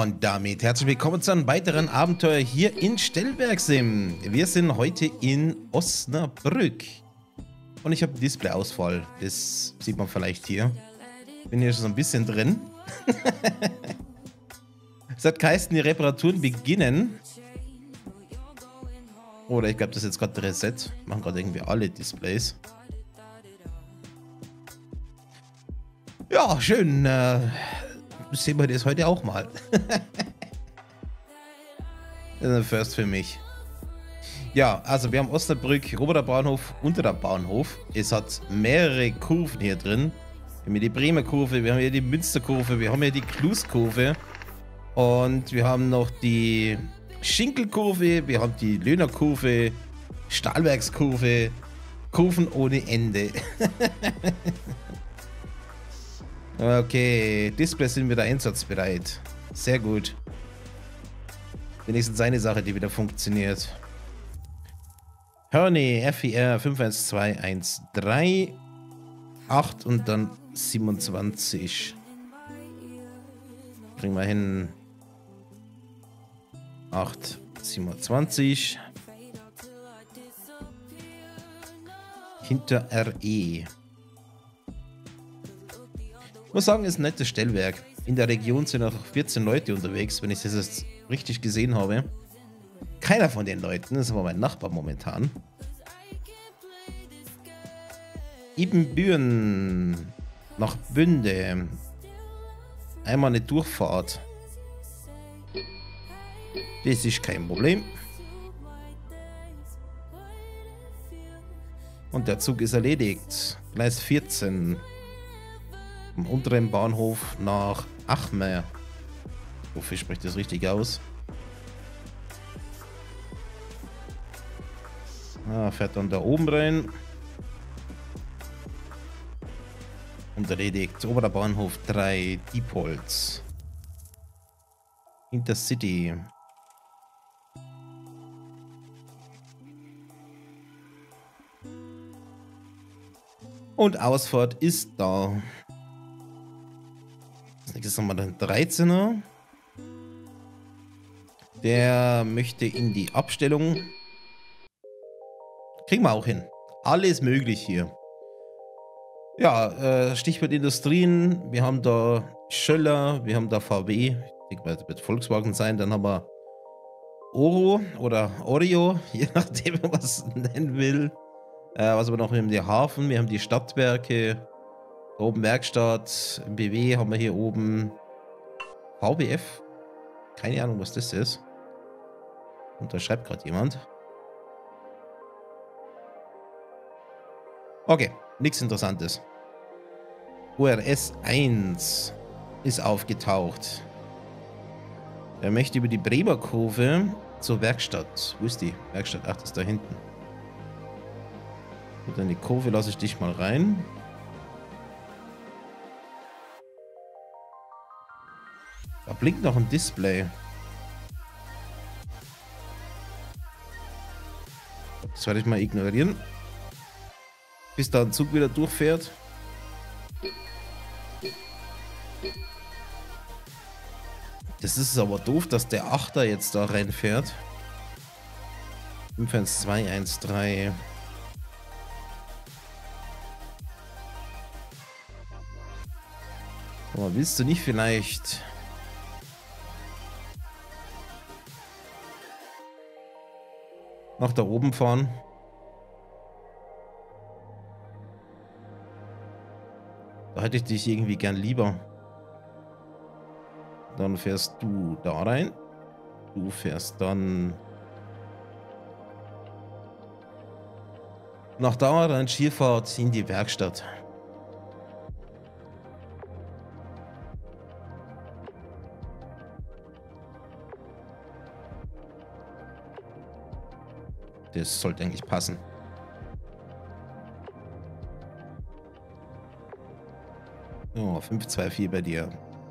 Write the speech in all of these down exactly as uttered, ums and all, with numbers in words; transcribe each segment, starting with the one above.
Und damit herzlich willkommen zu einem weiteren Abenteuer hier in Stellwerksim. Wir sind heute in Osnabrück. Und ich habe Displayausfall. Das sieht man vielleicht hier. Bin hier schon so ein bisschen drin. Es hat geheißen, die Reparaturen beginnen. Oder ich glaube, das ist jetzt gerade Reset. Machen gerade irgendwie alle Displays. Ja, schön. Äh, sehen wir das heute auch mal. Das ist ein First für mich. Ja, also wir haben Osnabrück, oberer Bahnhof, unterer Bahnhof. Es hat mehrere Kurven hier drin. Wir haben hier die Bremer Kurve, wir haben hier die Münsterkurve, wir haben hier die Kluskurve. Und wir haben noch die Schinkelkurve, wir haben die Löhnerkurve, Stahlwerkskurve, Kurven ohne Ende. Okay, Displays sind wieder einsatzbereit. Sehr gut. Wenigstens eine Sache, die wieder funktioniert. Hörni, F I R fünf eins zwei eins drei acht und dann siebenundzwanzig. Bringen wir hin. acht, siebenundzwanzig. Hinter R E. Ich muss sagen, ist ein nettes Stellwerk. In der Region sind auch vierzehn Leute unterwegs, wenn ich das jetzt richtig gesehen habe. Keiner von den Leuten, das ist aber mein Nachbar momentan. Ibbenbüren nach Bünde. Einmal eine Durchfahrt. Das ist kein Problem. Und der Zug ist erledigt. Gleis vierzehn. Vom unteren Bahnhof nach Achmer. Ich hoffe, ich spreche das richtig aus. Ah, fährt dann da oben rein. Und erledigt. Oberer Bahnhof drei, Diepholz. Intercity. Und Ausfahrt ist da. Als nächstes haben wir den dreizehner. Der möchte in die Abstellung. Kriegen wir auch hin. Alles möglich hier. Ja, äh, Stichwort Industrien. Wir haben da Schöller, wir haben da V W. Ich denke mal, das wird Volkswagen sein. Dann haben wir Oro oder Oreo, je nachdem, wie man es nennen will. Äh, was haben wir noch? Wir haben die Hafen, wir haben die Stadtwerke. Da oben Werkstatt, B W haben wir hier oben. V B F. Keine Ahnung, was das ist. Und da schreibt gerade jemand. Okay, nichts Interessantes. O R S eins ist aufgetaucht. Er möchte über die Bremer Kurve zur Werkstatt. Wo ist die Werkstatt? Ach, das ist da hinten. Und dann die Kurve lasse ich dich mal rein. Da blinkt noch ein Display. Das werde ich mal ignorieren. Bis da ein Zug wieder durchfährt. Das ist aber doof, dass der Achter jetzt da reinfährt. fünf eins zwei eins drei. Aber willst du nicht vielleicht nach da oben fahren? Da hätte ich dich irgendwie gern lieber. Dann fährst du da rein. Du fährst dann nach da rein, Skifahrt in die Werkstatt. Das sollte eigentlich passen. Oh, fünf zwei vier bei dir.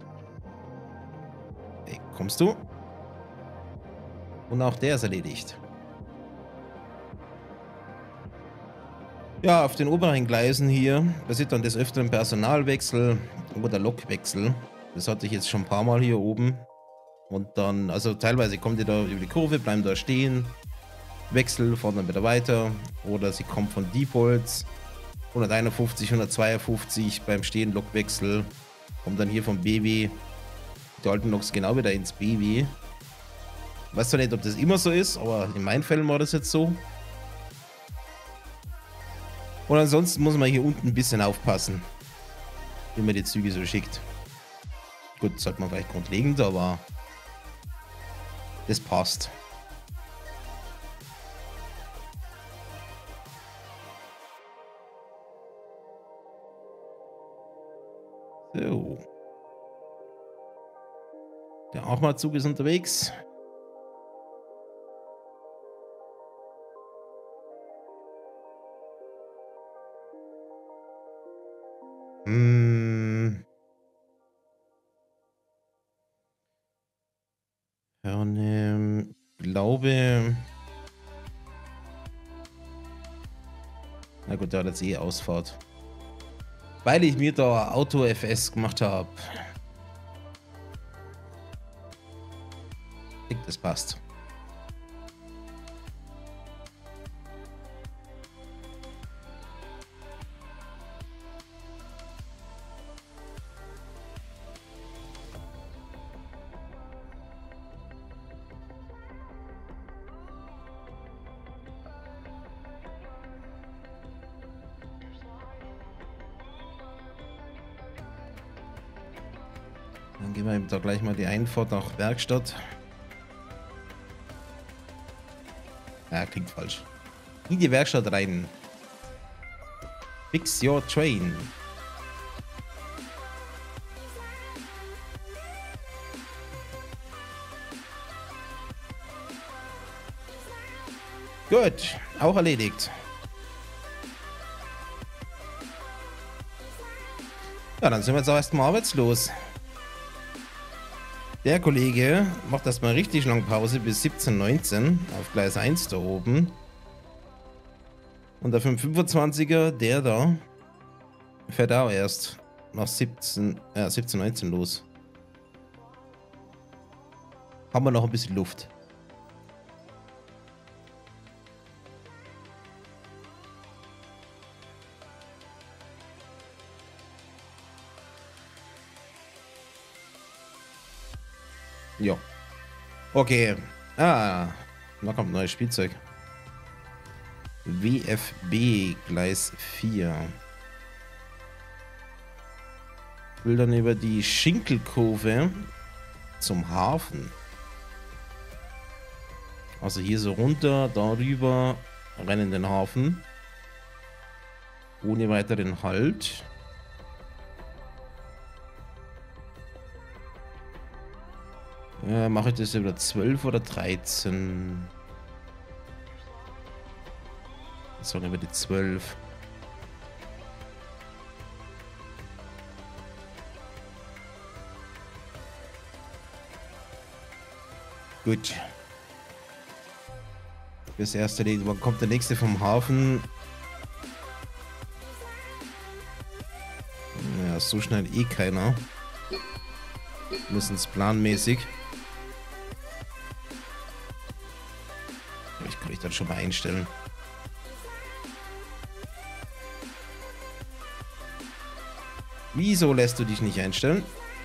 Hey, kommst du? Und auch der ist erledigt. Ja, auf den oberen Gleisen hier passiert dann des Öfteren Personalwechsel oder Lokwechsel. Das hatte ich jetzt schon ein paar Mal hier oben. Und dann, also teilweise kommt ihr da über die Kurve, bleiben da stehen, Wechsel, fahren dann wieder weiter. Oder sie kommt von Defaults, hunderteinundfünfzig, hundertzweiundfünfzig beim Stehen Lokwechsel, kommt dann hier vom B W, die alten Loks genau wieder ins B W. Weiß zwar nicht, ob das immer so ist, aber in meinen Fällen war das jetzt so. Und ansonsten muss man hier unten ein bisschen aufpassen, wie man die Züge so schickt. Gut, das sagt man vielleicht grundlegend, aber das passt. So. Der Achmar-Zug ist unterwegs. Hm. Herne, glaube. Na gut, der hat jetzt eh Ausfahrt. Weil ich mir da Auto F S gemacht habe. Das passt. Dann gehen wir da gleich mal die Einfahrt nach Werkstatt. Ja, klingt falsch. In die Werkstatt rein. Fix your train. Gut, auch erledigt. Ja, dann sind wir jetzt auch erstmal arbeitslos. Der Kollege macht erstmal richtig lang Pause bis siebzehn neunzehn auf Gleis eins da oben. Und der fünfhundertfünfundzwanziger, der da, fährt auch erst nach siebzehn neunzehn los. Haben wir noch ein bisschen Luft. Ja. Okay. Ah, da kommt ein neues Spielzeug. W F B Gleis vier. Ich will dann über die Schinkelkurve zum Hafen. Also hier so runter, darüber, rennen in den Hafen. Ohne weiteren Halt. Ja, mache ich das über zwölf oder dreizehn? Das war über die zwölf. Gut. Das erste Lied. Wann kommt der nächste vom Hafen? Ja, so schnell eh keiner. Müssen es planmäßig. Ich kann ich dann schon mal einstellen. Wieso lässt du dich nicht einstellen?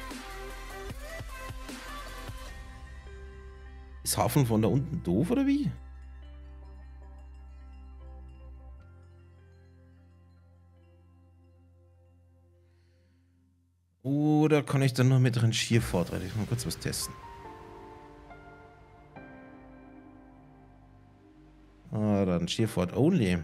Ist Hafen von da unten doof oder wie? Oder kann ich dann noch mit Rangierfahrt rein? Ich mal kurz was testen. Ah, dann Rangierfahrt only.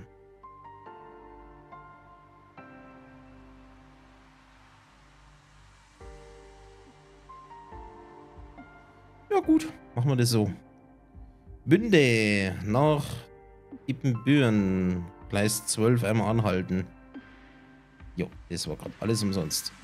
Ja gut, machen wir das so. Bünde nach Ippenbüren, Gleis zwölf, einmal anhalten. Jo, das war gerade alles umsonst.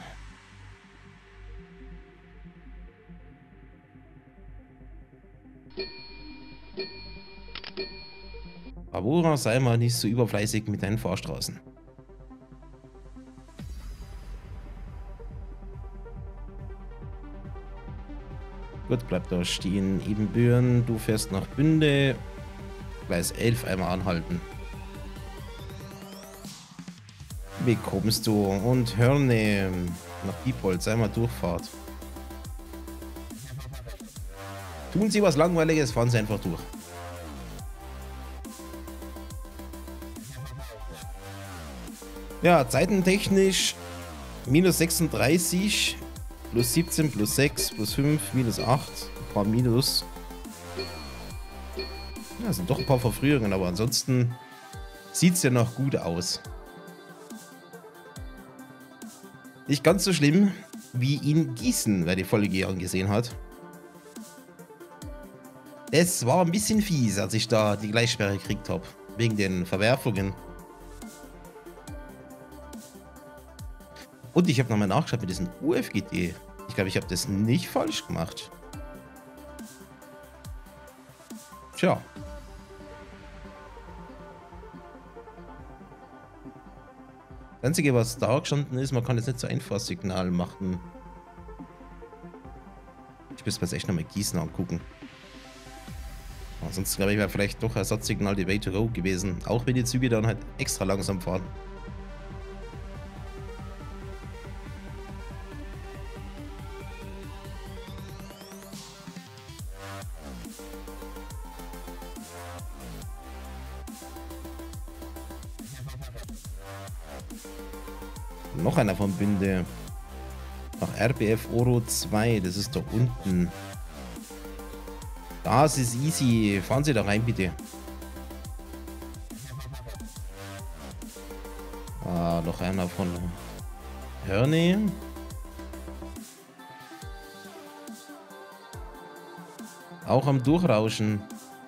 Bravura, sei mal nicht so überfleißig mit deinen Fahrstraßen. Gut, bleibt da stehen. Ebenbüren, du fährst nach Bünde. Gleis elf einmal anhalten. Wie kommst du? Und Hörne nach Diepholz, einmal Durchfahrt. Tun Sie was Langweiliges, fahren Sie einfach durch. Ja, zeitentechnisch minus sechsunddreißig, plus siebzehn, plus sechs, plus fünf, minus acht, ein paar Minus. Ja, sind doch ein paar Verfrühungen, aber ansonsten sieht es ja noch gut aus. Nicht ganz so schlimm wie in Gießen, wer die Folge angesehen hat. Es war ein bisschen fies, als ich da die Gleissperre gekriegt habe, wegen den Verwerfungen. Und ich habe nochmal nachgeschaut mit diesem U F G T. Ich glaube, ich habe das nicht falsch gemacht. Tja. Das Einzige, was da gestanden ist, man kann jetzt nicht so ein Einfahrsignal machen. Ich müsste mir jetzt echt nochmal Gießen angucken. Ansonsten glaube ich, wäre vielleicht doch Ersatzsignal die Way to go gewesen. Auch wenn die Züge dann halt extra langsam fahren. Noch einer von Bünde. Nach R B F Oro zwei, das ist da unten. Das ist easy. Fahren Sie da rein, bitte. Ah, noch einer von Hörne. Auch am Durchrauschen.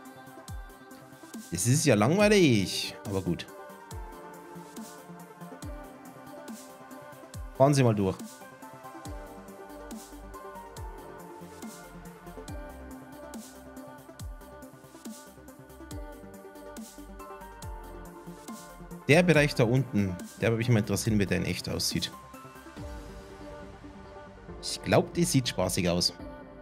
Es ist ja langweilig, aber gut. Fahren Sie mal durch. Der Bereich da unten, der würde mich mal interessieren, wie der in echt aussieht. Ich glaube, die sieht spaßig aus.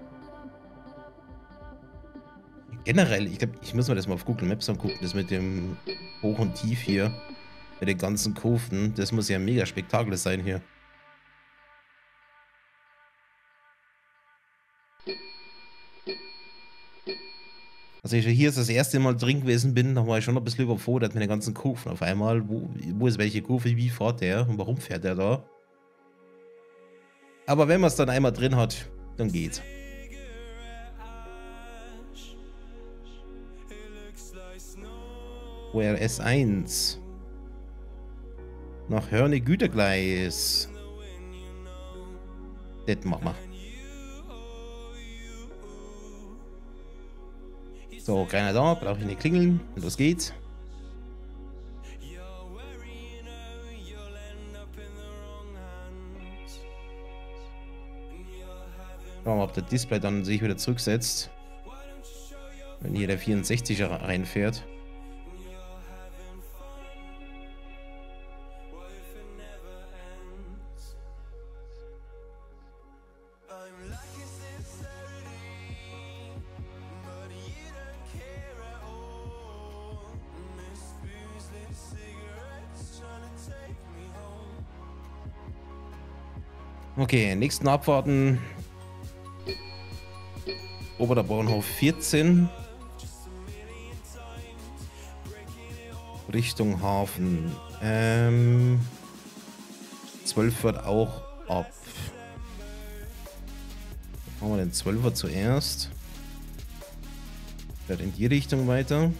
Generell, ich glaube, ich muss mir das mal auf Google Maps angucken, das mit dem Hoch und Tief hier, mit den ganzen Kurven, das muss ja ein mega Spektakel sein hier. Also ich hier ist das erste Mal drin gewesen bin, da war ich schon ein bisschen überfordert mit den ganzen Kurven auf einmal. Wo, wo ist welche Kurve, wie fährt der und warum fährt der da? Aber wenn man es dann einmal drin hat, dann geht's. O R S eins. Nach Hörne Gütergleis. Das machen wir. So, keiner da, brauche ich nicht klingeln. Und los geht's. Schauen wir mal, ob der Display dann sich wieder zurücksetzt. Wenn hier der vierundsechziger reinfährt. Okay, nächsten Abfahrten. Oberer Bahnhof vierzehn. Richtung Hafen. Ähm, zwölf wird auch ab. Machen wir den zwölfer zuerst. Fährt in die Richtung weiter.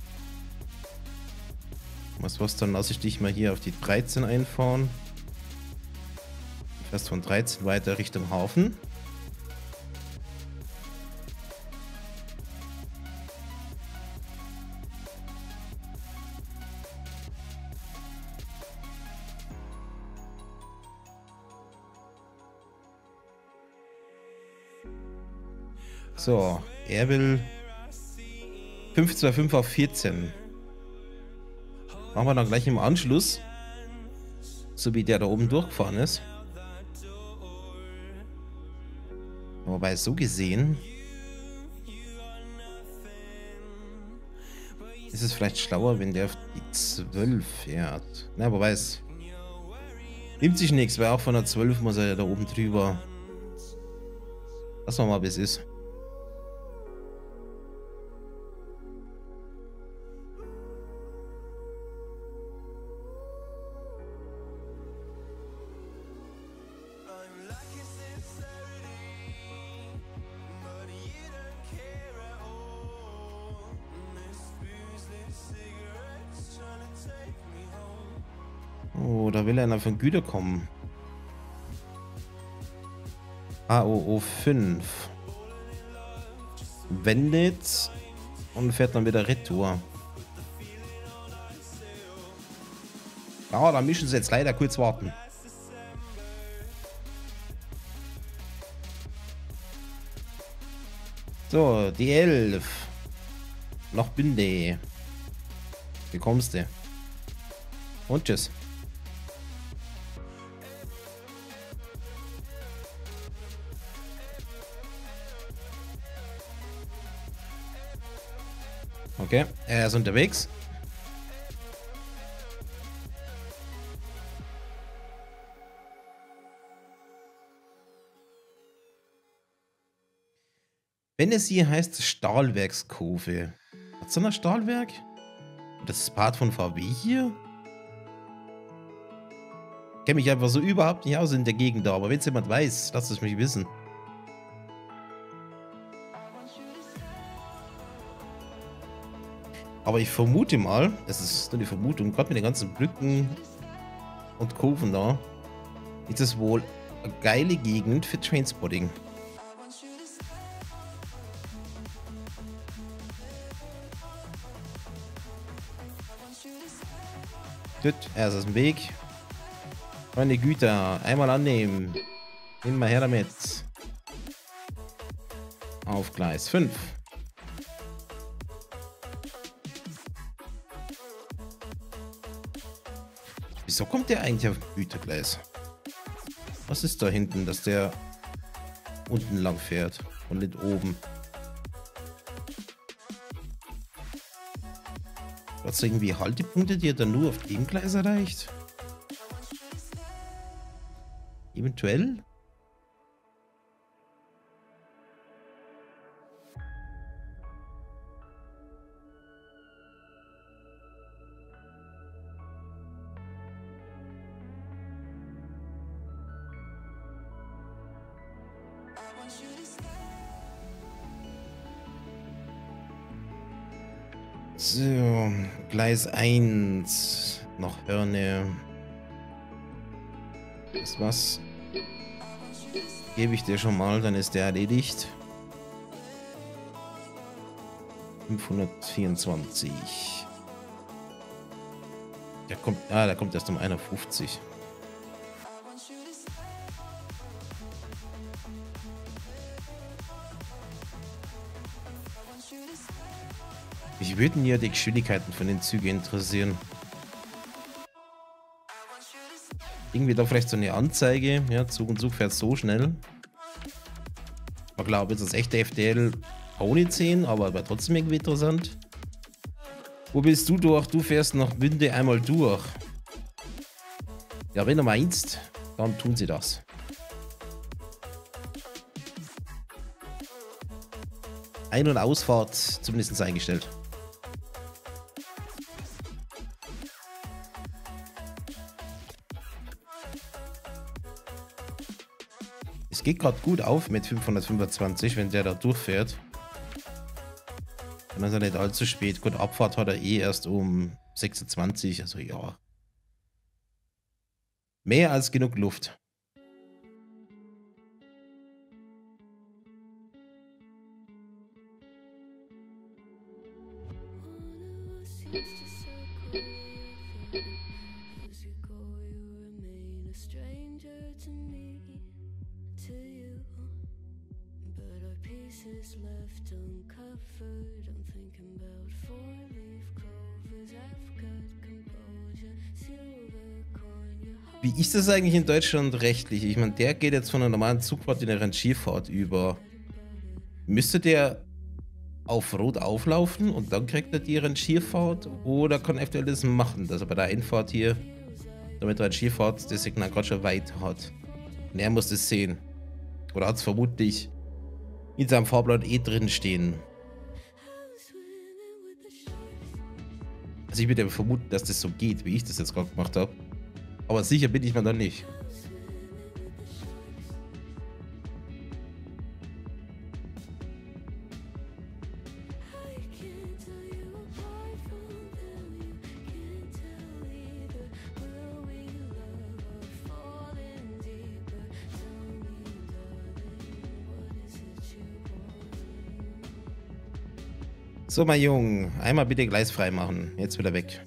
Was was, dann lasse ich dich mal hier auf die dreizehn einfahren. Fährst von dreizehn weiter Richtung Hafen. So, er will fünf zwei fünf auf vierzehn. Machen wir dann gleich im Anschluss, so wie der da oben durchgefahren ist. Wobei, so gesehen, Ist es vielleicht schlauer, wenn der auf die zwölf fährt? Na, wobei es nimmt sich nichts, weil auch von der zwölf muss er ja da oben drüber. Lassen wir mal, wie es ist. Oh, da will einer von Güter kommen. A O O fünf. Wendet und fährt dann wieder retour. Ja, da müssen sie jetzt leider kurz warten. So, die elf. Noch Bünde. Wie kommst du? Und tschüss. Okay, er ist unterwegs. Wenn es hier heißt Stahlwerkskurve. Hat es noch ein Stahlwerk? Das ist Part von V W hier? Ich kenne mich einfach so überhaupt nicht aus in der Gegend da, aber wenn es jemand weiß, lasst es mich wissen. Aber ich vermute mal, es ist nur die Vermutung, gerade mit den ganzen Brücken und Kurven da, ist es wohl eine geile Gegend für Trainspotting. Gut, er ist aus dem Weg. Meine Güter, einmal annehmen. Nehmen wir her damit. Auf Gleis fünf. Wieso kommt der eigentlich auf Gütergleis? Was ist da hinten, dass der unten lang fährt und nicht oben? Hat es irgendwie Haltepunkte, die er dann nur auf dem Gleis erreicht? Eventuell? So, Gleis eins, noch Hörne. Das was? Gebe ich dir schon mal, dann ist der erledigt. fünfhundertvierundzwanzig. Der kommt, ah, der kommt erst um einundfünfzig. Mich würden ja die Geschwindigkeiten von den Zügen interessieren. Irgendwie da vielleicht so eine Anzeige. Ja, Zug und Zug fährt so schnell. Ich glaube, jetzt das echte F D L ohne zehn, aber war trotzdem irgendwie interessant. Wo bist du durch? Du fährst nach Bünde einmal durch. Ja, wenn du meinst, dann tun sie das. Ein- und Ausfahrt zumindest eingestellt. Es geht gerade gut auf mit fünfhundertfünfundzwanzig, wenn der da durchfährt. Dann ist er nicht allzu spät. Gut, Abfahrt hat er eh erst um sechsundzwanzig, also ja. Mehr als genug Luft. Wie ist das eigentlich in Deutschland rechtlich? Ich meine, der geht jetzt von einer normalen Zugfahrt in eine Rangierfahrt über. Müsste der auf Rot auflaufen und dann kriegt er die Rangierfahrt oder kann eventuell das machen, dass er bei der Einfahrt hier, damit er Rangierfahrt das Signal gerade schon weit hat. Und er muss das sehen. Oder hat es vermutlich in seinem Fahrplan eh drin stehen. Also ich würde vermuten, dass das so geht, wie ich das jetzt gerade gemacht habe. Aber sicher bin ich mir da nicht. So, mein Junge, einmal bitte Gleis frei machen. Jetzt wieder weg.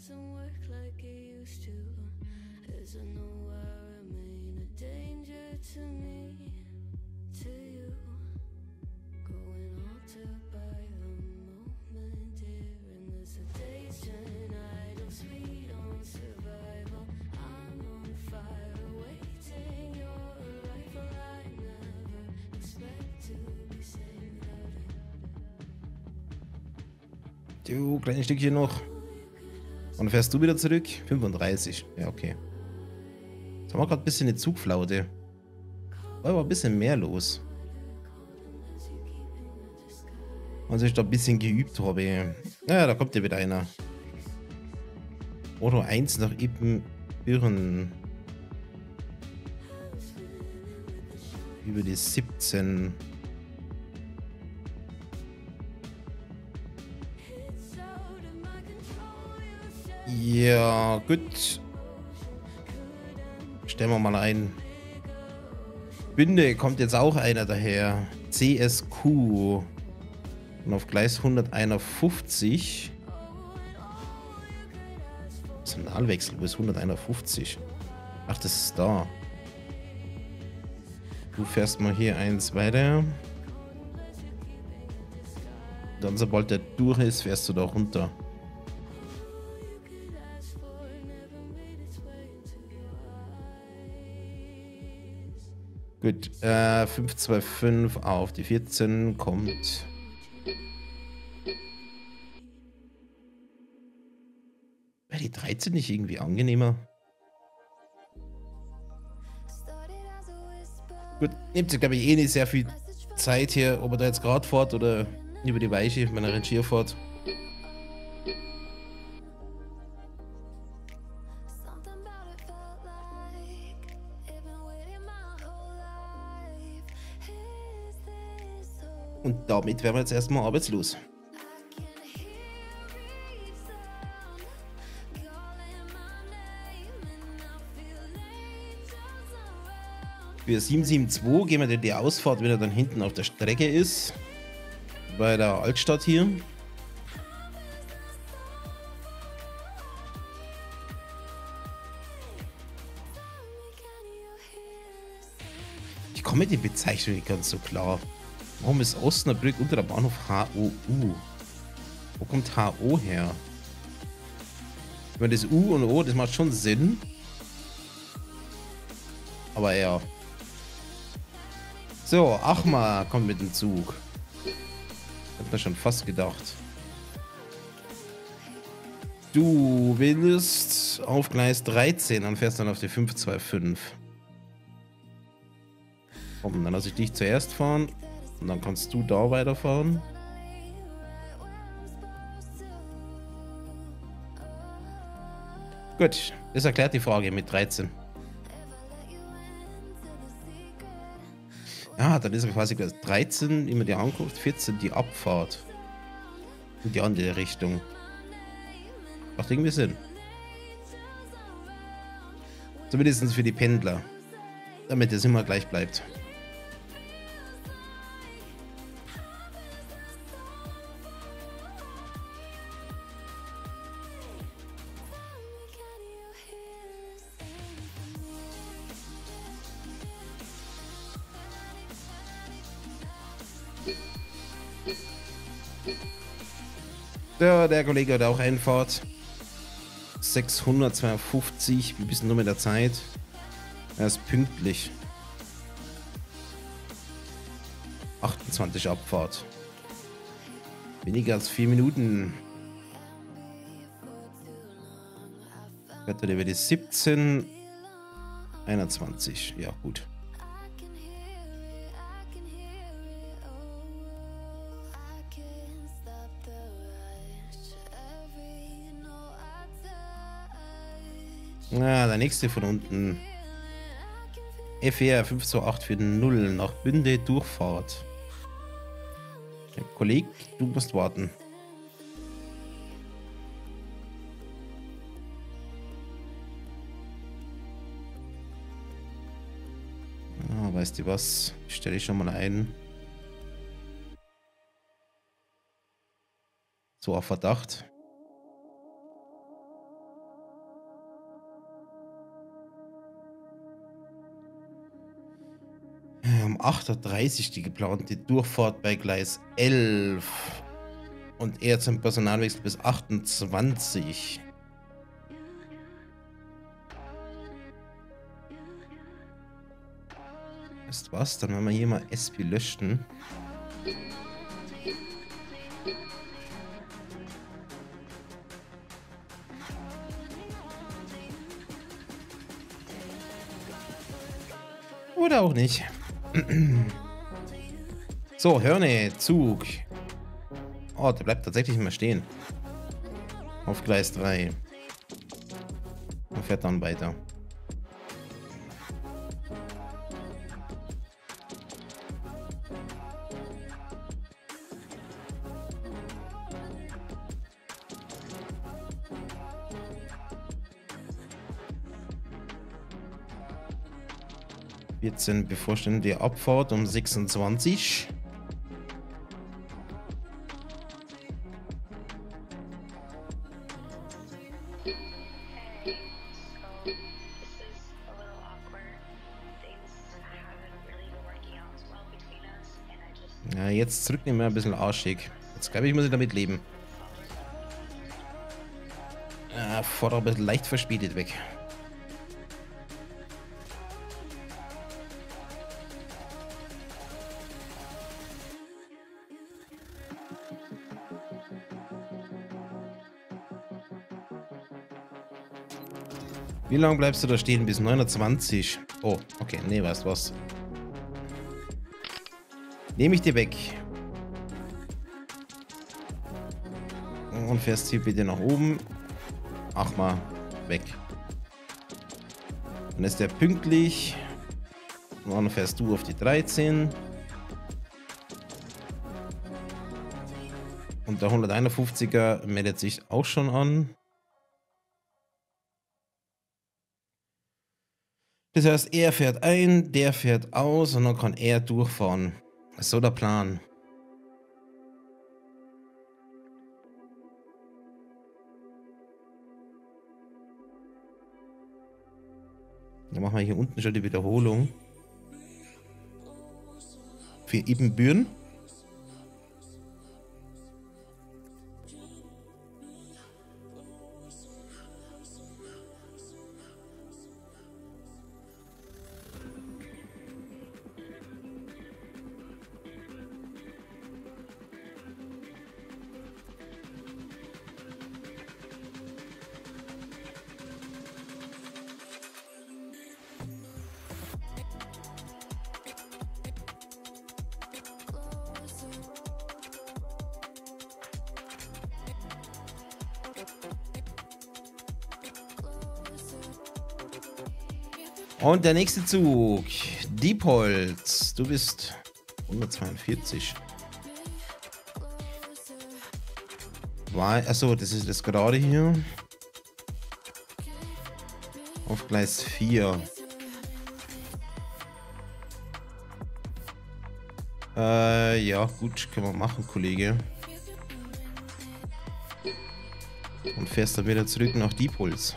Du, kleines Stückchen noch. Und dann fährst du wieder zurück? fünfunddreißig. Ja, okay. Jetzt haben wir gerade ein bisschen eine Zugflaute. War aber ein bisschen mehr los. Also ich da ein bisschen geübt habe. Ja, da kommt ja wieder einer. Auto eins nach Ibbenbüren. Über die siebzehn. Ja, gut. Stellen wir mal ein. Bünde kommt jetzt auch einer daher. C S Q. Und auf Gleis hunderteinundfünfzig. Signalwechsel, wo ist hunderteinundfünfzig? Ach, das ist da. Du fährst mal hier eins weiter. Dann, sobald der durch ist, fährst du da runter. Gut, äh, fünf zwei fünf auf die vierzehn kommt. Wäre die dreizehn nicht irgendwie angenehmer? Gut, nimmt sich glaube ich eh nicht sehr viel Zeit hier, ob er da jetzt gerade fährt oder über die Weiche, wenn er Rangierfahrt. Und damit wären wir jetzt erstmal arbeitslos. Für sieben sieben zwei gehen wir in die Ausfahrt, wenn er dann hinten auf der Strecke ist. Bei der Altstadt hier. Ich komme mit den Bezeichnungen nicht ganz so klar. Warum ist Osnabrück unter der Bahnhof H O U? Wo kommt H O her? Ich meine, das U und O, das macht schon Sinn. Aber ja. So, Achmar kommt mit dem Zug. Hat man schon fast gedacht. Du willst auf Gleis dreizehn und fährst dann auf die fünf zwei fünf. Komm, dann lasse ich dich zuerst fahren. Und dann kannst du da weiterfahren. Gut, das erklärt die Frage mit dreizehn. Ja, dann ist er quasi dreizehn immer die Ankunft, vierzehn die Abfahrt. In die andere Richtung. Macht irgendwie Sinn. Zumindest für die Pendler. Damit es immer gleich bleibt. Ja, der Kollege hat auch Einfahrt. sechshundertzweiundfünfzig. Wie bist du nur mit der Zeit? Er ist pünktlich. achtundzwanzig Abfahrt. Weniger als vier Minuten. Wetter über die siebzehn. einundzwanzig. Ja, gut. Na, der nächste von unten. F R fünf zwei acht vier null nach Bünde Durchfahrt. Ja, Kollege, du musst warten. Ah, weißt du was? Stelle ich schon mal ein. So auf Verdacht. Um acht Uhr dreißig die geplante Durchfahrt bei Gleis elf. Und er zum Personalwechsel bis achtundzwanzig. Weißt was? Dann werden wir hier mal S P löschen. Oder auch nicht. So, Hörne, Zug. Oh, der bleibt tatsächlich mal stehen. Auf Gleis drei. Und fährt dann weiter. vierzehn bevorstehende Abfahrt um sechsundzwanzig. Ja, jetzt zurücknehmen wir ein bisschen arschig. Jetzt glaube ich, muss ich damit leben. Ja, fahrt aber ein bisschen leicht verspätet weg. Wie lange bleibst du da stehen? Bis neunundzwanzig. Oh, okay. Nee, weißt du was? Nehme ich dir weg. Und fährst hier bitte nach oben. Ach mal, weg. Dann ist der pünktlich. Und dann fährst du auf die dreizehn. Und der hunderteinundfünfziger meldet sich auch schon an. Das heißt, er fährt ein, der fährt aus und dann kann er durchfahren. Das ist so der Plan. Dann machen wir hier unten schon die Wiederholung. Für Ibbenbüren. Und der nächste Zug, Diepholz, du bist hundertzweiundvierzig. Achso, das ist das gerade hier. Auf Gleis vier. Äh, ja, gut, können wir machen, Kollege. Und fährst dann wieder zurück nach Diepholz.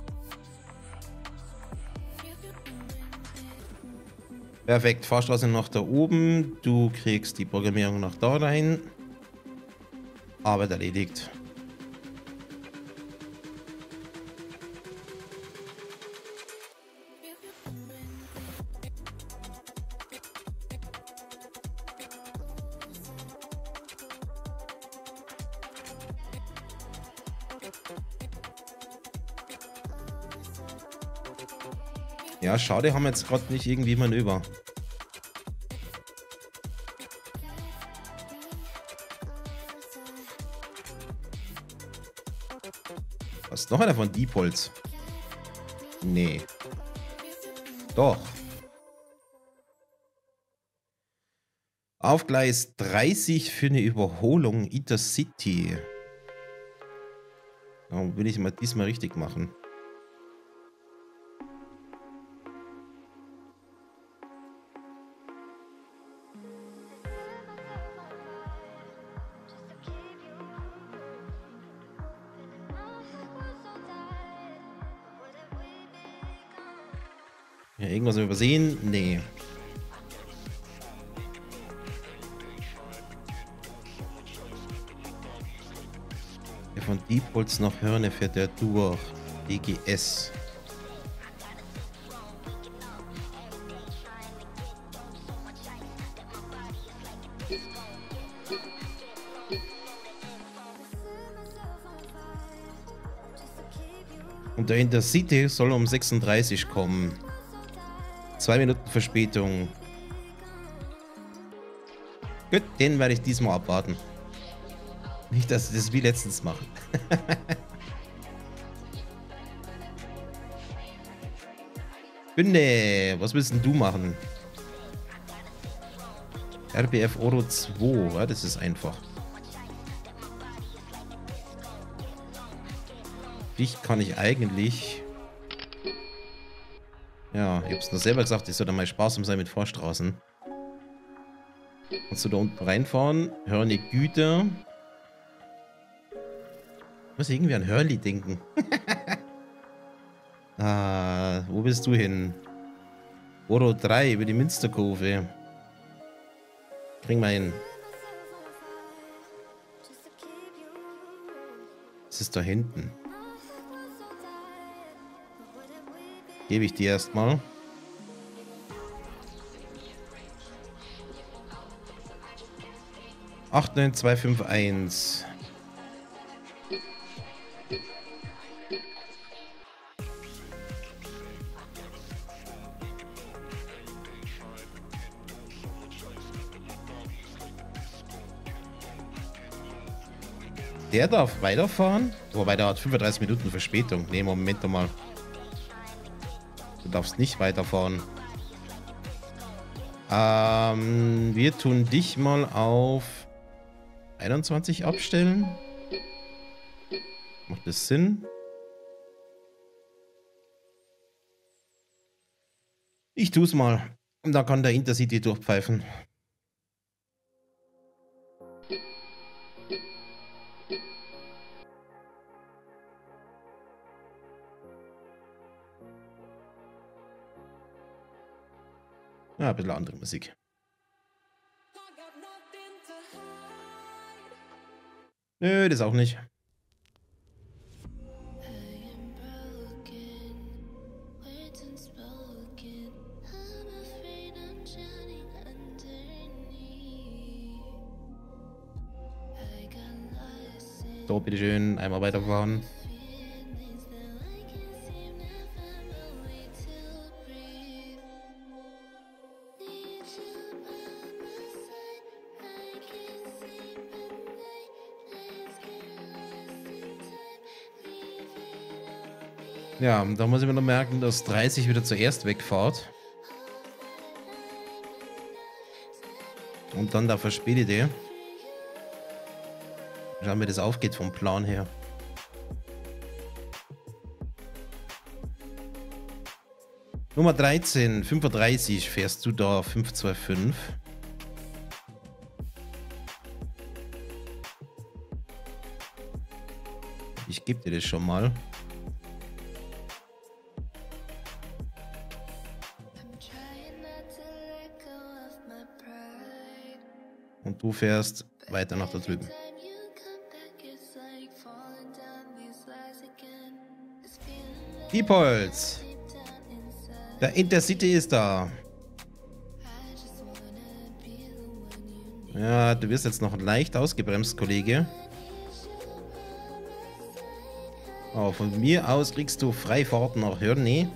Perfekt, Fahrstraße nach da oben. Du kriegst die Programmierung nach da rein. Arbeit erledigt. Ja, schade, haben wir jetzt gerade nicht irgendwie Manöver. Was ist noch einer von Diepholz? Nee. Doch. Auf Gleis dreißig für eine Überholung Intercity. Warum will ich mal diesmal richtig machen? Ja, irgendwas übersehen? Nee. Der von Diepholz nach Hörne fährt der durch. D G S. Und der Intercity soll um sechsunddreißig kommen. Zwei Minuten Verspätung. Gut, den werde ich diesmal abwarten. Nicht, dass ich das wie letztens mache. Bünde, was willst denn du machen? R B F Oro zwei, ja, das ist einfach. Dich kann ich eigentlich... Ja, ich hab's nur selber gesagt, ich soll da mal sparsam sein mit Vorstraßen. Kannst du da unten reinfahren? Hörne Güter. Ich muss irgendwie an Hörli denken. Ah, wo bist du hin? Oro drei über die Münsterkurve. Bring mal hin. Was ist da hinten? Gebe ich dir erstmal. acht neun zwei fünf eins. Der darf weiterfahren? Wobei der hat fünfunddreißig Minuten Verspätung. Ne, Moment mal. Du darfst nicht weiterfahren. Ähm, wir tun dich mal auf einundzwanzig abstellen. Macht das Sinn? Ich tue es mal. Und da kann der Intercity durchpfeifen. Ja, ein bisschen andere Musik. Nö, das auch nicht. So, bitteschön, einmal weiterfahren. Ja, da muss ich mir noch merken, dass dreißig wieder zuerst wegfahrt. Und dann der Verspätete. Schauen, wie das aufgeht vom Plan her. Nummer dreizehn, fünfunddreißig fährst du da, fünf zwei fünf. Ich gebe dir das schon mal. Und du fährst weiter nach da drüben. Diepholz. Der Intercity ist da. Ja, du wirst jetzt noch leicht ausgebremst, Kollege. Aber von mir aus kriegst du Freifahrt nach Hörni.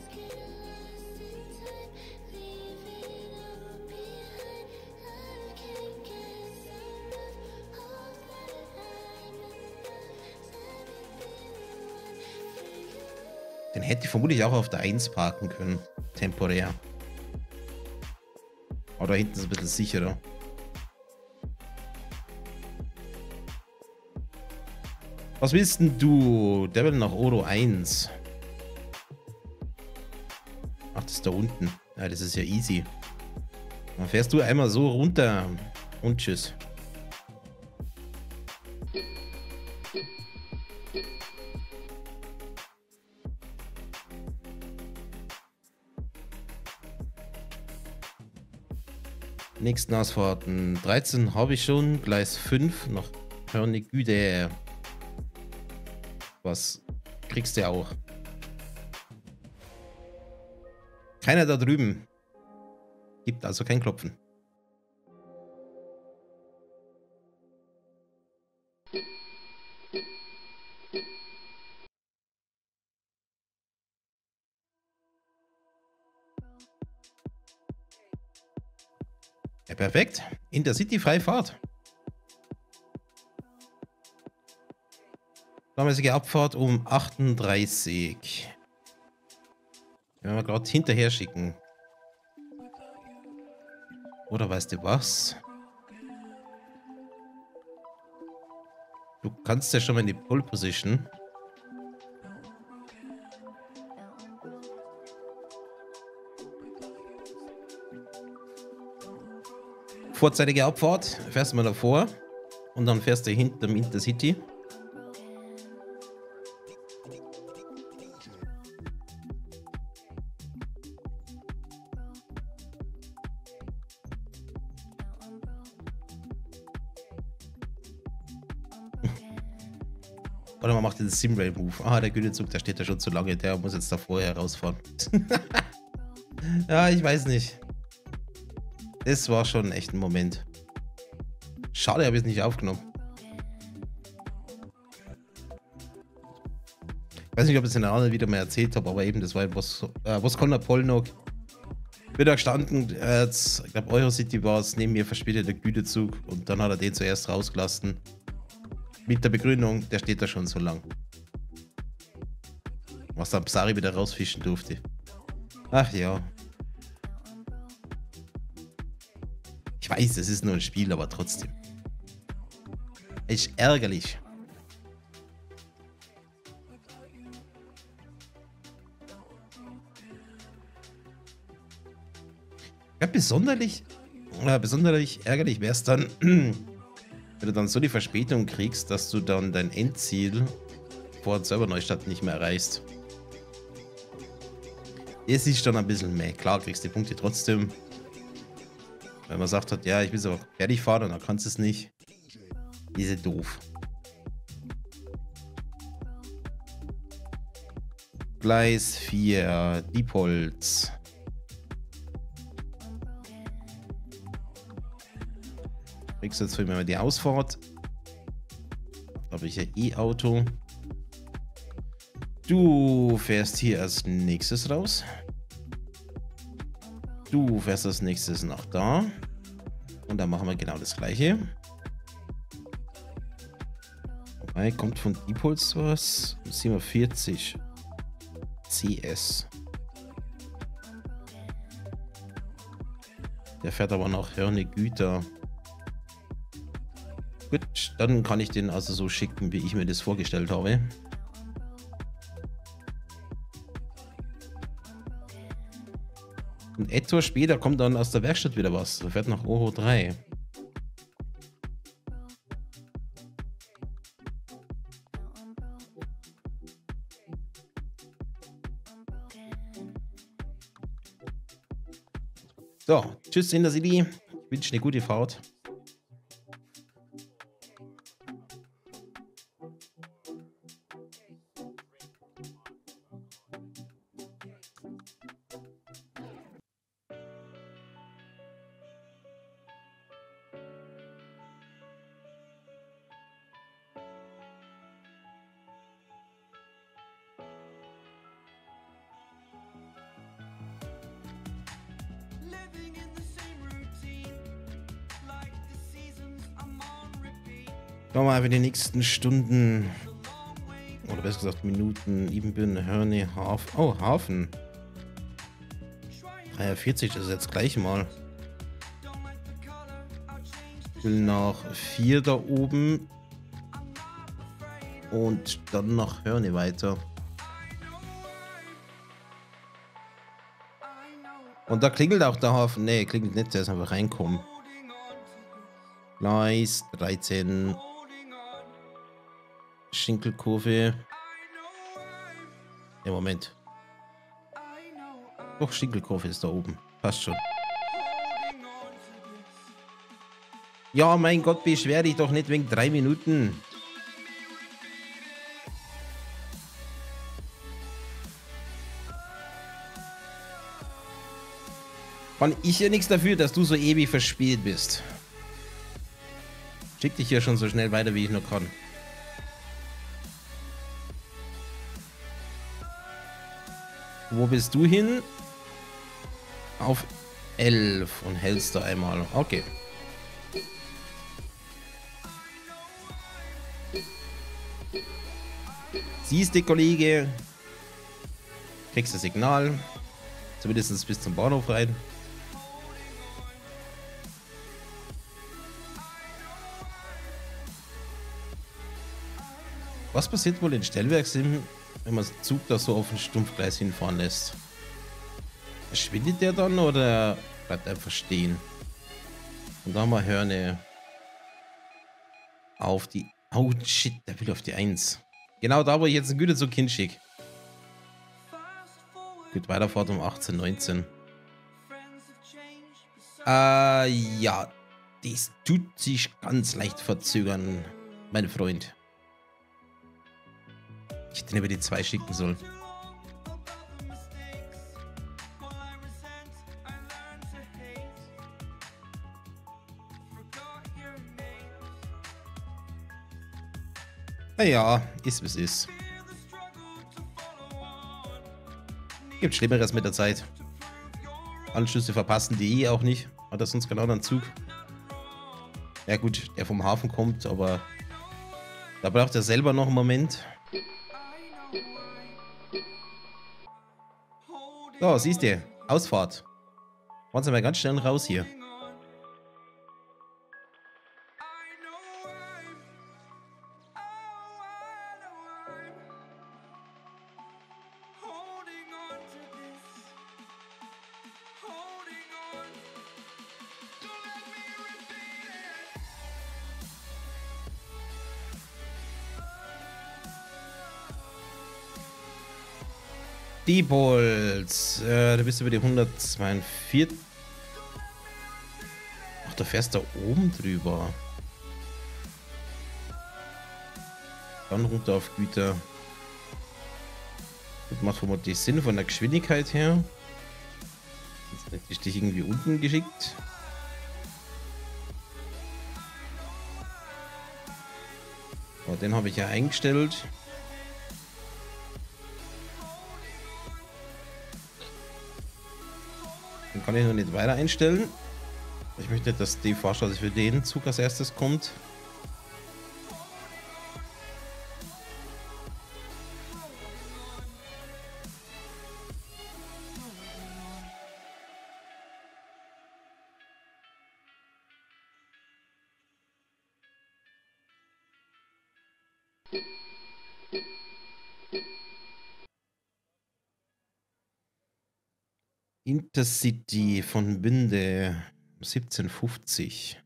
Den hätte ich vermutlich auch auf der eins parken können. Temporär. Aber da hinten ist ein bisschen sicherer. Was willst denn du? Devil nach Oro eins. Ach, das ist da unten. Ja, das ist ja easy. Dann fährst du einmal so runter und tschüss. Nächsten Ausfahrten. dreizehn habe ich schon. Gleis fünf nach Hörnigüde. Was kriegst du auch? Keiner da drüben. Gibt also kein Klopfen. Ja, perfekt. Intercity Freifahrt. Planmäßige Abfahrt um achtunddreißig. Wenn wir gerade hinterher schicken. Oder weißt du was? Du kannst ja schon mal in die Pole Position. Vorzeitige Abfahrt. Fährst du mal davor. Und dann fährst du hinter dem Intercity. Oder man macht den Simrail-Move. Ah, der Gütezug, der steht da schon zu lange. Der muss jetzt da vorher rausfahren. Ja, ich weiß nicht. Das war schon echt ein Moment. Schade, habe ich es nicht aufgenommen. Ich weiß nicht, ob ich es in der anderen wieder mal erzählt habe, aber eben, das war was, äh, was Conor Polnock. Bin da gestanden, äh, jetzt, ich glaube Eurocity war es, neben mir verspätet der Gütezug und dann hat er den zuerst rausgelassen. Mit der Begründung, der steht da schon so lang. Was dann Psari wieder rausfischen durfte. Ach ja. Ich weiß, es ist nur ein Spiel, aber trotzdem. Ist ärgerlich. Ja, besonderlich, ja, besonderlich ärgerlich wäre es dann, wenn du dann so die Verspätung kriegst, dass du dann dein Endziel vor Serverneustadt nicht mehr erreichst. Es ist dann ein bisschen mehr. Klar kriegst du die Punkte trotzdem. Wenn man sagt hat, ja, ich will es aber fertig fahren und dann kannst du es nicht. Diese doof. Gleis vier, Diepholz. Kriegst jetzt für mich mal die Ausfahrt. Da habe ich ja E-Auto. Du fährst hier als nächstes raus. Du fährst als nächstes nach da. Und dann machen wir genau das gleiche. Wobei, kommt von Diepholz was? siebenundvierzig C S. Der fährt aber nach Hörnigüter. Gut, dann kann ich den also so schicken, wie ich mir das vorgestellt habe. Und etwas später kommt dann aus der Werkstatt wieder was. Er fährt nach Oro drei. So, tschüss in der City. Ich wünsche eine gute Fahrt. Schauen wir mal für die nächsten Stunden. Oder besser gesagt Minuten. Ibbenbüren, Hörne, Hafen. Oh, Hafen. dreiundvierzig, das ist jetzt gleich mal. Ich will nach vier da oben. Und dann nach Hörne weiter. Und da klingelt auch der Hafen. Ne, klingelt nicht, der ist einfach reinkommen. Gleis dreizehn. Schinkelkurve. Ja, Moment. Doch, Schinkelkurve ist da oben. Passt schon. Ja, mein Gott, beschwer dich doch nicht wegen drei Minuten. Kann ich ja nichts dafür, dass du so ewig verspielt bist. Schick dich hier schon so schnell weiter, wie ich nur kann. Wo bist du hin? Auf elf und hältst du einmal. Okay. Siehst du, Kollege? Kriegst du Signal. Zumindest bis zum Bahnhof rein. Was passiert wohl in Stellwerksim, wenn man den Zug da so auf ein Stumpfgleis hinfahren lässt? Verschwindet der dann oder bleibt einfach stehen? Und da haben wir Hörne auf die... Oh shit, der will auf die eins. Genau da, wo ich jetzt einen Güterzug hinschicke. Gut, Weiterfahrt um achtzehn, neunzehn. Äh, ja. Das tut sich ganz leicht verzögern, mein Freund. Ich hätte über die zwei schicken sollen. Naja, ist wie es ist. Gibt Schlimmeres mit der Zeit. Anschlüsse verpassen die eh auch nicht. Hat er sonst genau einen Zug? Ja gut, der vom Hafen kommt, aber da braucht er selber noch einen Moment. So, siehst du, Ausfahrt. Fahren Sie mal ganz schnell raus hier. Diepholz. Äh, du bist über die hundertzweiundvierzig. Ach, du fährst da oben drüber. Dann runter auf Güter. Das macht vermutlich Sinn von der Geschwindigkeit her. Jetzt hätte ich dich irgendwie unten geschickt. Oh, den habe ich ja eingestellt. Den kann ich noch nicht weiter einstellen. Ich möchte nicht, dass die Fahrstraße für den Zug als erstes kommt. Intercity von Binde siebzehn fünfzig.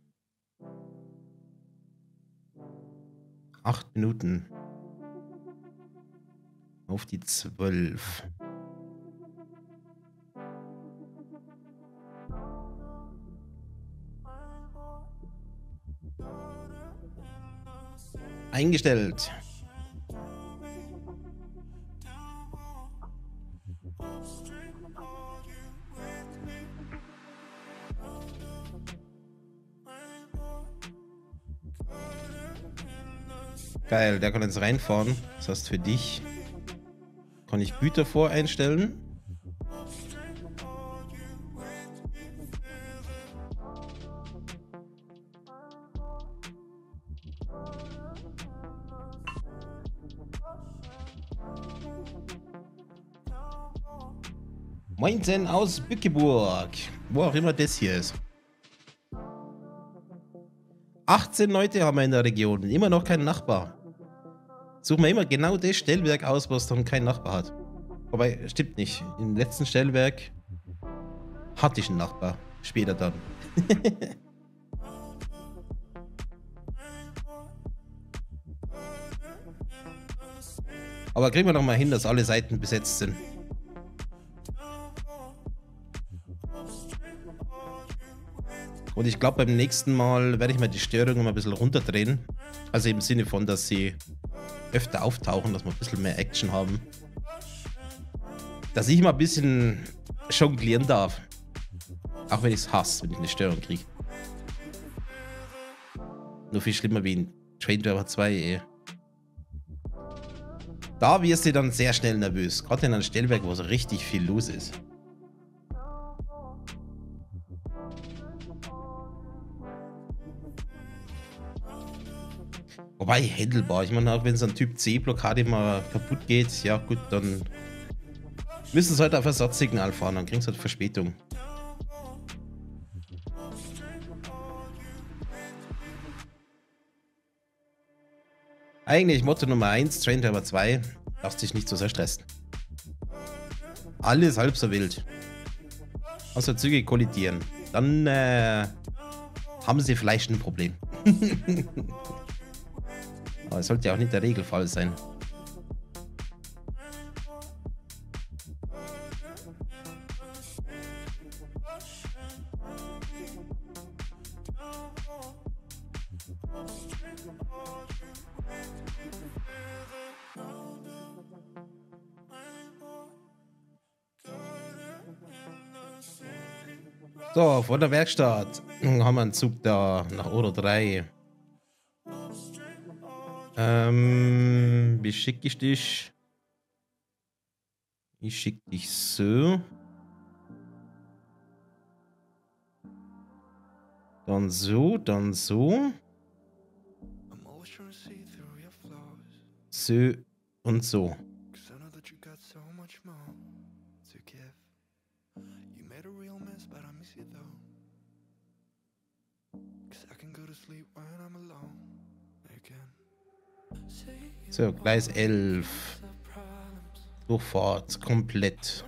Acht Minuten. Auf die zwölf. Eingestellt. Geil, der kann jetzt reinfahren. Das heißt, für dich kann ich Güter voreinstellen. Moinsen aus Bückeburg. Wo auch immer das hier ist. achtzehn Leute haben wir in der Region. Immer noch keinen Nachbar. Suchen wir immer genau das Stellwerk aus, was dann keinen Nachbar hat. Wobei, stimmt nicht. Im letzten Stellwerk hatte ich einen Nachbar. Später dann. Aber kriegen wir doch mal hin, dass alle Seiten besetzt sind. Und ich glaube, beim nächsten Mal werde ich mal die Störungen mal ein bisschen runterdrehen. Also im Sinne von, dass sie öfter auftauchen, dass wir ein bisschen mehr Action haben. Dass ich mal ein bisschen jonglieren darf. Auch wenn ich es hasse, wenn ich eine Störung kriege. Nur viel schlimmer wie in Train Driver zwei, ey. Da wirst du dann sehr schnell nervös. Gerade in einem Stellwerk, wo so richtig viel los ist. Wobei, händelbar. Ich meine, auch wenn so ein Typ C-Blockade mal kaputt geht, ja gut, dann müssen sie halt auf Ersatzsignal fahren, dann kriegen sie halt Verspätung. Eigentlich Motto Nummer eins, Train Driver zwei, darfst dich nicht so sehr stressen. Alles halb so wild. Außer Züge kollidieren. Dann äh, haben sie vielleicht ein Problem. Aber es sollte ja auch nicht der Regelfall sein. So, vor der Werkstatt haben wir einen Zug da nach Oro drei. Ähm, wie schicke ich dich? Ich schicke dich so. Dann so, dann so. So und so. So, Gleis elf. Durchfahrt, komplett.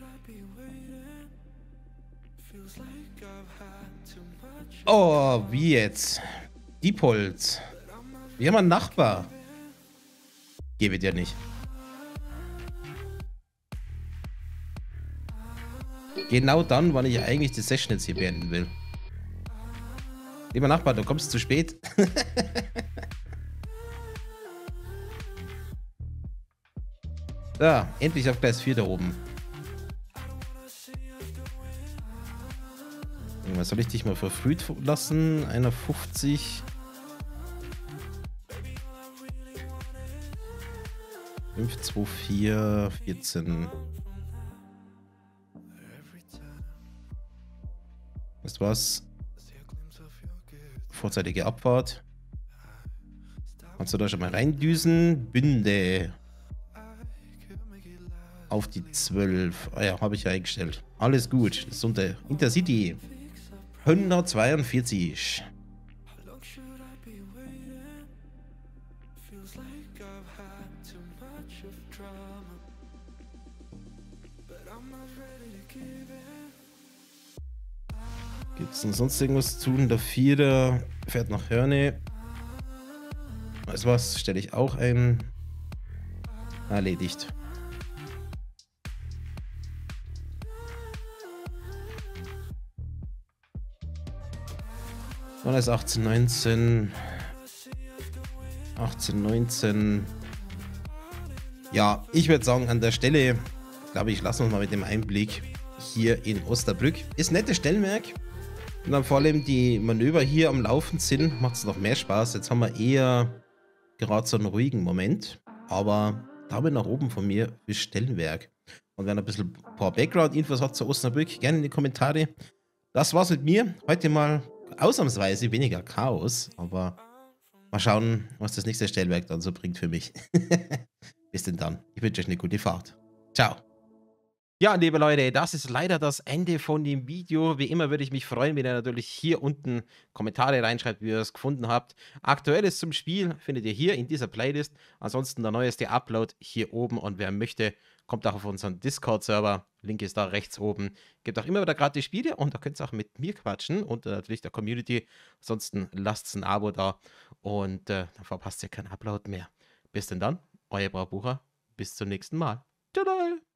Oh, wie jetzt? Diepholz. Wir haben einen Nachbar. Gebe dir nicht. Genau dann, wann ich eigentlich die Session jetzt hier beenden will. Lieber Nachbar, du kommst zu spät. Da, endlich auf Gleis vier da oben. Was soll ich dich mal verfrüht lassen? einer fünfzig. fünf zwei vier vierzehn. Das war's. Vorzeitige Abfahrt. Kannst du da schon mal reindüsen? Bünde. Auf die zwölf. Ah ja, habe ich ja eingestellt. Alles gut. Das ist unter Intercity. hundertzweiundvierzig. Gibt es denn sonst irgendwas zu tun? Der Vierer fährt nach Hörne. Weißt du was? Stelle ich auch ein. Erledigt. Dann ist achtzehn, neunzehn. achtzehn, neunzehn. Ja, ich würde sagen, an der Stelle, glaube ich, lassen wir uns mal mit dem Einblick hier in Osterbrück. Ist ein nettes Stellwerk. Und dann vor allem die Manöver hier am Laufen sind, macht es noch mehr Spaß. Jetzt haben wir eher gerade so einen ruhigen Moment. Aber Daumen nach oben von mir für Stellwerk. Und wenn ihr ein bisschen ein paar Background-Infos habt zu Osnabrück, gerne in die Kommentare. Das war's mit mir. Heute mal ausnahmsweise weniger Chaos, aber mal schauen, was das nächste Stellwerk dann so bringt für mich. Bis denn dann. Ich wünsche euch eine gute Fahrt. Ciao. Ja, liebe Leute, das ist leider das Ende von dem Video. Wie immer würde ich mich freuen, wenn ihr natürlich hier unten Kommentare reinschreibt, wie ihr es gefunden habt. Aktuelles zum Spiel findet ihr hier in dieser Playlist. Ansonsten der neueste Upload hier oben. Und wer möchte, kommt auch auf unseren Discord-Server. Link ist da rechts oben. Gibt auch immer wieder gratis Spiele und da könnt ihr auch mit mir quatschen und äh, natürlich der Community. Ansonsten lasst ein Abo da und äh, dann verpasst ihr keinen Upload mehr. Bis denn dann, euer Braubucher. Bis zum nächsten Mal. Tada!